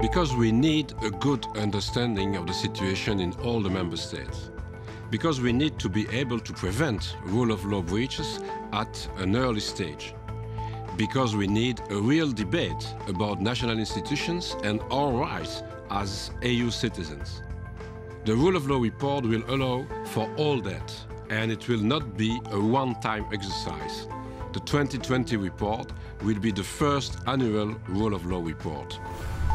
Because we need a good understanding of the situation in all the member states. Because we need to be able to prevent rule of law breaches at an early stage. Because we need a real debate about national institutions and our rights as EU citizens. The rule of law report will allow for all that, and it will not be a one-time exercise. The 2020 report will be the first annual rule of law report.